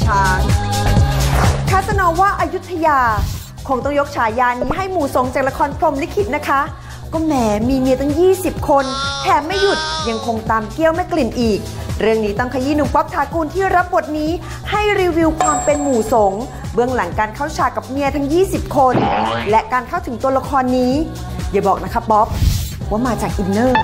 ช้างคาสโนวาอยุธยาคงต้องยกฉายานี้ให้หมู่สงจากละครพรหมลิขิตนะคะก็แหมมีเมียตั้ง20 คนแถมไม่หยุดยังคงตามเกี้ยวแม่กลิ่นอีกเรื่องนี้ต้องขยี้หนุ่มป๊อปถากูลที่รับบทนี้ให้รีวิวความเป็นหมู่สงเบื้องหลังการเข้าฉากกับเมียทั้ง20 คนและการเข้าถึงตัวละครนี้อย่าบอกนะคะป๊อปว่ามาจากอินเนอร์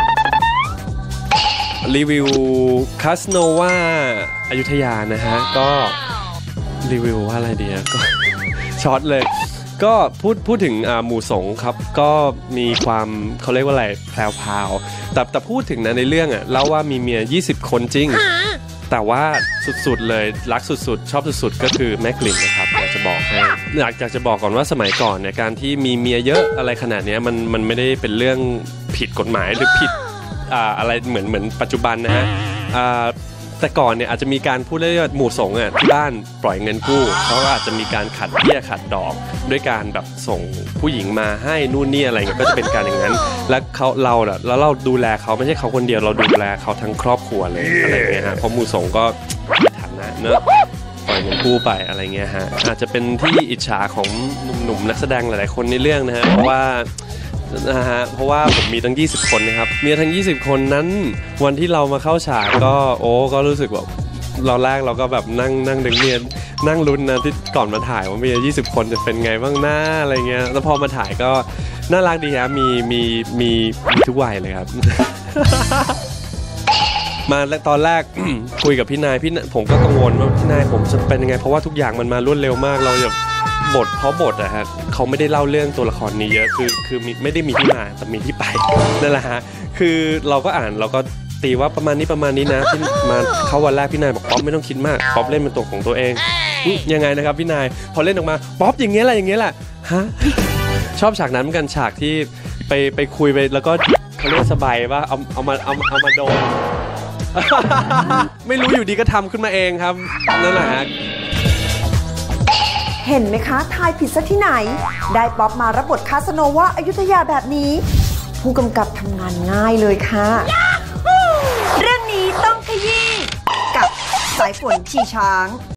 รีวิวคาสโนวาอยุธยานะฮะก็รีวิวว่าอะไรดีก็ช็อตเลยก็พูดถึงหมู่สงครับก็มีความเขาเรียกว่าอะไรแพรวๆแต่พูดถึงนะในเรื่องเล่าว่ามีเมีย20 คนจริงแต่ว่าสุดๆเลยรักสุดๆชอบสุดๆก็คือแม่กลิ่นนะครับอยากจะบอกให้อยากจะบอกก่อนว่าสมัยก่อนเนี่ยการที่มีเมียเยอะอะไรขนาดนี้มันไม่ได้เป็นเรื่องผิดกฎหมายหรือผิดอะไรเหมือนปัจจุบันนะฮะแต่ก่อนเนี่ยอาจจะมีการพูดเรื่องหมู่สงที่บ้านปล่อยเงินกู้เขาอาจจะมีการขัดเบี้ยขัดดอกด้วยการแบบส่งผู้หญิงมาให้นู่นนี่อะไรเงี้ยก็จะเป็นการอย่างนั้นแล้วเราดูแลเขาไม่ใช่เขาคนเดียวเราดูแลเขาทั้งครอบครัวเลยอะไรเงี้ยฮะเพราะหมู่สงก็มีฐานะเนอะปล่อยเงินกู้ไปอะไรเงี้ยฮะอาจจะเป็นที่อิจฉาของหนุ่มๆนักแสดงหลายๆคนในเรื่องนะฮะเพราะว่าผมมีตั้ง20 คนนะครับมีทั้ง20 คนนั้นวันที่เรามาเข้าฉากก็รู้สึกแบบเราก็แบบนั่งดึงเมียนั่งลุ้นนะที่ก่อนมาถ่ายว่ามี20 คนจะเป็นไงบ้างหน้าอะไรเงี้ยแล้วพอมาถ่ายก็น่ารักดีครับมีทุกวัยเลยครับ มาตอนแรก คุยกับพี่นายผมก็กังวลว่าพี่นายผมจะเป็นยังไงเพราะว่าทุกอย่างมันมารวดเร็วมากเราแบบเพราะบทอะฮะเขาไม่ได้เล่าเรื่องตัวละครนี้เยอะคือไม่ได้มีที่มาแต่มีที่ไปนั่นแหละฮะคือเราก็อ่านเราก็ตีว่าประมาณนี้นะที่มาเข้าวันแรกพี่นายบอกป๊อปไม่ต้องคิดมากป๊อปเล่นเป็นตัวของตัวเองยังไงนะครับพี่นายพอเล่นออกมาป๊อปอย่างเงี้ยแหละฮะชอบฉากนั้นเหมือนกันฉากที่ไปคุยไปแล้วก็เขาเรียกสบายว่าเอามาโดน ไม่รู้อยู่ดีก็ทำขึ้นมาเองครับนั่นแหละฮะเห็นไหมคะทายผิดซะที่ไหนได้ป๊อปมารับบทคาสโนวาอยุธยาแบบนี้ผู้กำกับทำงานง่ายเลยค่ะเรื่องนี้ต้องขยี้กับสายฝนขี่ช้าง